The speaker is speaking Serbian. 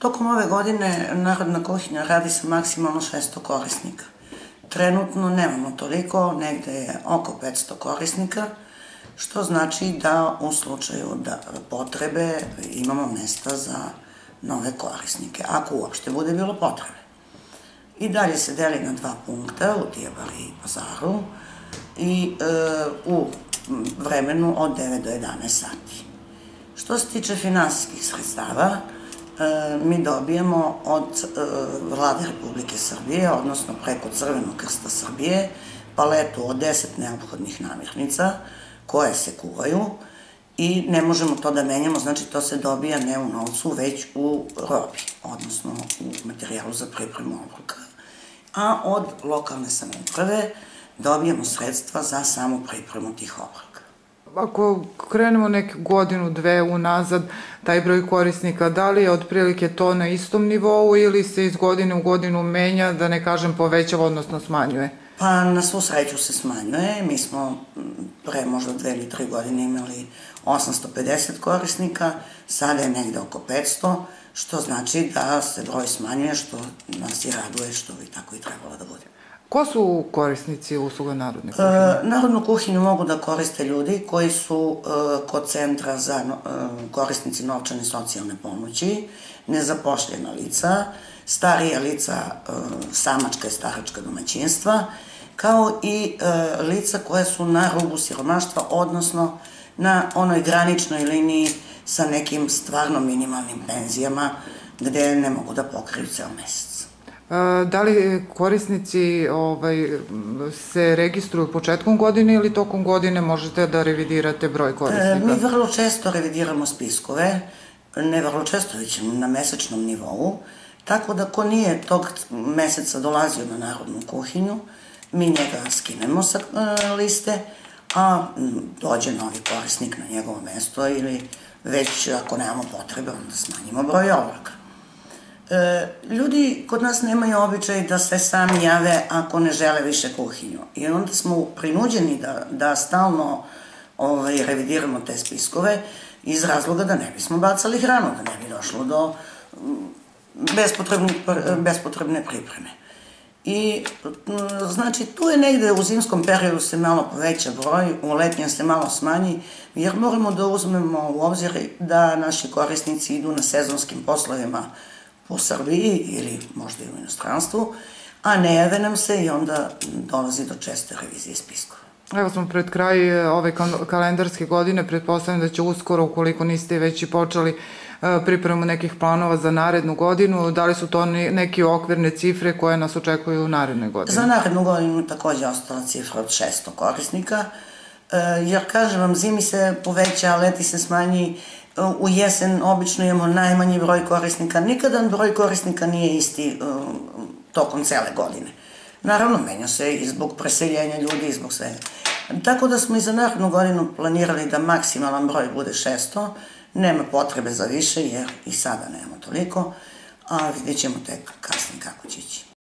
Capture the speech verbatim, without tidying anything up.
Tokom ove godine Narodna kuhinja radi sa maksimalno šesto korisnika. Trenutno nemamo toliko, negde je oko petsto korisnika, što znači da u slučaju potrebe imamo mesta za nove korisnike, ako uopšte bude bilo potrebe. I dalje se deli na dva punkta, u Tijabari i Pazaru, i u vremenu od devet do jedanaest sati. Što se tiče finansijskih sredstava, mi dobijemo od Vlade Republike Srbije, odnosno preko Crvenog krsta Srbije, paletu od deset neophodnih namirnica koje se kuvaju i ne možemo to da menjamo, znači to se dobija ne u novcu, već u robi, odnosno u materijalu za pripremu obroka. A od lokalne samouprave dobijemo sredstva za samu pripremu tih obroka. Ako krenemo neku godinu, dve unazad, taj broj korisnika, da li je otprilike to na istom nivou ili se iz godine u godinu menja, da ne kažem povećava, odnosno smanjuje? Pa na svu sreću se smanjuje. Mi smo pre možda dve ili tri godine imali osamsto pedeset korisnika, sada je negde oko petsto, što znači da se broj smanjuje, što nas i raduje, što bi tako i trebalo da bude. Ko su korisnici usluga Narodne kuhinje? Narodnu kuhinju mogu da koriste ljudi koji su kod centra za korisnici novčane socijalne pomoći, nezapošljena lica, starija lica, samačka i staračka domaćinstva, kao i lica koje su na rubu siromaštva, odnosno na onoj graničnoj liniji sa nekim stvarno minimalnim penzijama, gde ne mogu da pokriju ceo mesec. Da li korisnici se registruju početkom godine ili tokom godine možete da revidirate broj korisnika? Mi vrlo često revidiramo spiskove, ne vrlo često, već na mesečnom nivou, tako da ko nije tog meseca dolazio na Narodnu kuhinju, mi njega skinemo sa liste, a dođe novi korisnik na njegovo mesto ili već ako nemamo potrebe, onda smanjimo broj obroka. Ljudi kod nas nemaju običaj da se sami jave ako ne žele više kuhinju i onda smo prinuđeni da stalno revidiramo te spiskove iz razloga da ne bismo bacali hranu, da ne bi došlo do bespotrebne pripreme. I znači tu je negde u zimskom periodu se malo poveća broj, u letnjem se malo smanji, jer moramo da uzmemo u obzir da naši korisnici idu na sezonskim poslovima po Srbiji ili možda i u inostranstvu, a ne jave nam se i onda dolazi do česte revizije spiskova. Evo smo pred kraj ove kalendarske godine, pretpostavljam da će uskoro, ukoliko niste već i počeli pripremu nekih planova za narednu godinu, da li su to neke okvirne cifre koje nas očekuju u narednoj godini? Za narednu godinu takođe ostala cifra od šesto korisnika, jer kažem vam, zimi se poveća, leti se smanji, u jesen obično imamo najmanji broj korisnika, nikada broj korisnika nije isti tokom cele godine. Naravno, menja se i zbog preseljenja ljudi i zbog svega. Tako da smo i za narednu godinu planirali da maksimalan broj bude šesto, nema potrebe za više jer i sada nemamo toliko, a vidjet ćemo tek kasnije kako će ići.